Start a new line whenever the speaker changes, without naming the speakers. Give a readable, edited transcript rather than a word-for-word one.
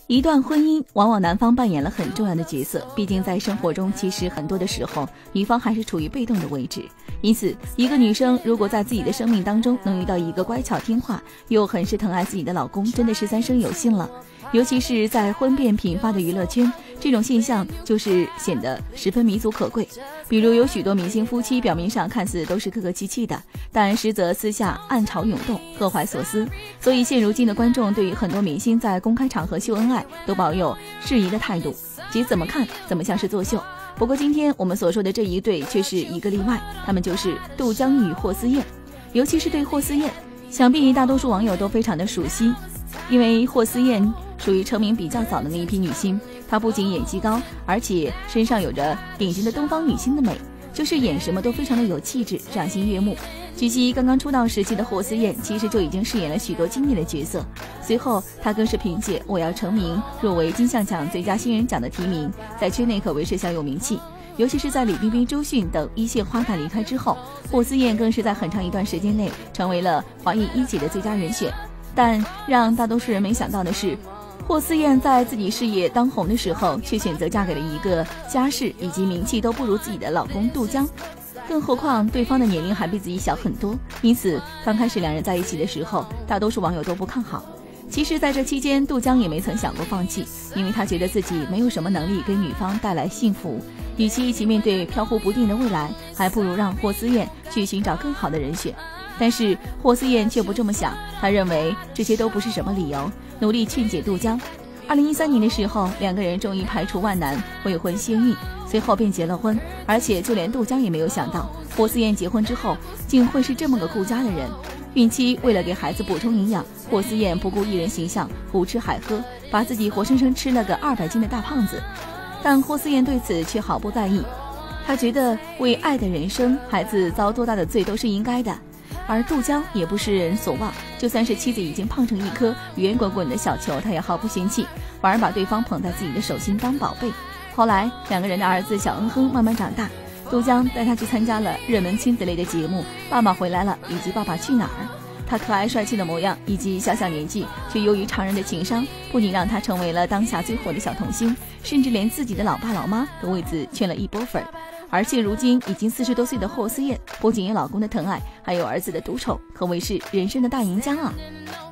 一段婚姻往往男方扮演了很重要的角色，毕竟在生活中其实很多的时候女方还是处于被动的位置。因此一个女生如果在自己的生命当中能遇到一个乖巧听话又很是疼爱自己的老公，真的是三生有幸了。尤其是在婚变频发的娱乐圈，这种现象就是显得十分弥足可贵。比如有许多明星夫妻表面上看似都是客客气气的，但实则私下暗潮涌动，各怀所思。所以现如今的观众对于很多明星在公开场合秀恩爱都抱有质疑的态度，即怎么看怎么像是作秀。不过今天我们所说的这一对却是一个例外，他们就是杜江与霍思燕。尤其是对霍思燕，想必大多数网友都非常的熟悉，因为霍思燕属于成名比较早的那一批女星，她不仅演技高，而且身上有着典型的东方女星的美，就是演什么都非常的有气质，赏心悦目。据悉刚刚出道时期的霍思燕其实就已经饰演了许多经典的角色，随后她更是凭借《我要成名》入围金像奖最佳新人奖的提名，在圈内可谓是小有名气。尤其是在李冰冰、周迅等一线花旦离开之后，霍思燕更是在很长一段时间内成为了华艺一姐的最佳人选。但让大多数人没想到的是，霍思燕在自己事业当红的时候，却选择嫁给了一个家世以及名气都不如自己的老公杜江，更何况对方的年龄还比自己小很多。因此刚开始两人在一起的时候，大多数网友都不看好。其实在这期间，杜江也没曾想过放弃，因为他觉得自己没有什么能力给女方带来幸福，与其一起面对飘忽不定的未来，还不如让霍思燕去寻找更好的人选。但是霍思燕却不这么想，她认为这些都不是什么理由，努力劝解杜江。2013年的时候，两个人终于排除万难，未婚先孕，随后便结了婚。而且就连杜江也没有想到，霍思燕结婚之后竟会是这么个顾家的人。孕期为了给孩子补充营养，霍思燕不顾艺人形象，胡吃海喝，把自己活生生吃了个200斤的大胖子。但霍思燕对此却毫不在意，她觉得为爱的人生，孩子遭多大的罪都是应该的。而杜江也不是人所望，就算是妻子已经胖成一颗圆滚滚的小球，他也毫不嫌弃，反而把对方捧在自己的手心当宝贝。后来两个人的儿子小恩亨慢慢长大，杜江带他去参加了热门亲子类的节目《爸爸回来了》以及《爸爸去哪儿》。他可爱帅气的模样以及小小年纪却优于常人的情商，不仅让他成为了当下最火的小童星，甚至连自己的老爸老妈都为此圈了一波粉。而现如今已经40多岁的霍思燕，不仅有老公的疼爱，还有儿子的独宠，可谓是人生的大赢家啊。